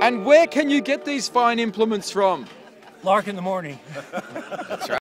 And where can you get these fine implements from? Lark in the morning. That's right.